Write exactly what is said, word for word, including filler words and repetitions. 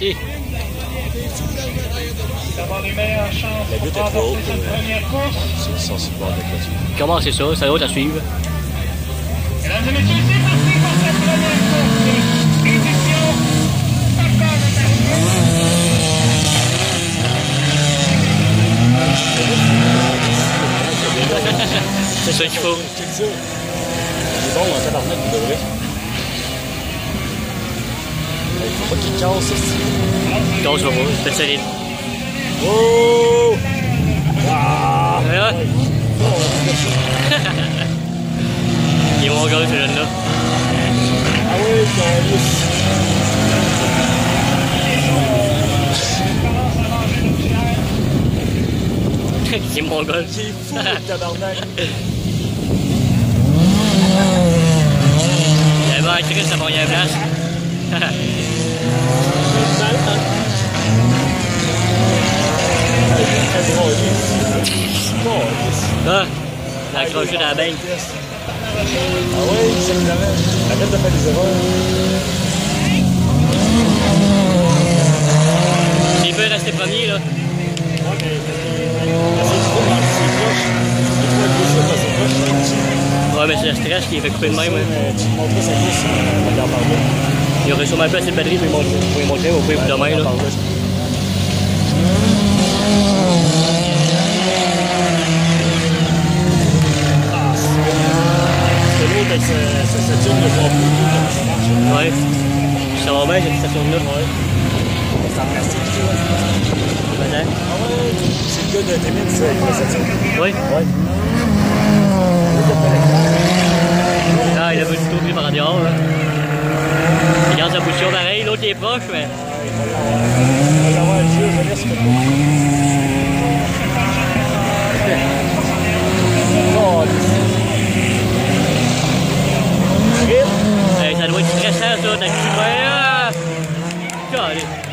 Si. D'avoir les meilleures chances. La butte est trop haute pour ceux qui sont sur le bord de la clôture. Comment c'est ça? C'est l'autre à suivre. Mesdames et messieurs, c'est parti pour cette première course. Édition Parcours de C'est ça qu'il faut. Check ça. C'est bon, en tabarnak, il devrait. Il faut pas qu'il casse, ça. Casse pas, c'est solide. Oh! Ah! Voilà. Il est mon gars, ce jeune-là. Ah oui, c'est Il est mon gars. C'est fou, le tabarnak. Il avait un Chris à première place. Ah, il a accroché dans la baie. Ah oui, exactement. Arrête de faire des erreurs. Il peut rester premier, là. Ouais, mais c'est trop dans ses poches. Il faut être déçu dans ses poches. Ouais, mais c'est le stress qui est fait couper de même. Hein. Tu me montrais sa course, regarde par là. Il aurait sûrement pas assez de batterie pour lui montrer, pour lui montrer au pire demain, là. Avec sa tune de voir plus comment ça marche. Ouais. Ça va bien cette station-là. Ouais. C'est en plastique, tu vois. Peut-être. Ah ouais. C'est le gars de Témine, ça, avec la station. Oui. Ouais. Ah, il a vu du tout pris par dehors, là. Il garde sa position pareil, l'autre est proche, mais. Il va l'avoir le jeu, je laisse le coup. Oh, Hey, ça doit être stressant, ça, t'as cru, ben là! Calé.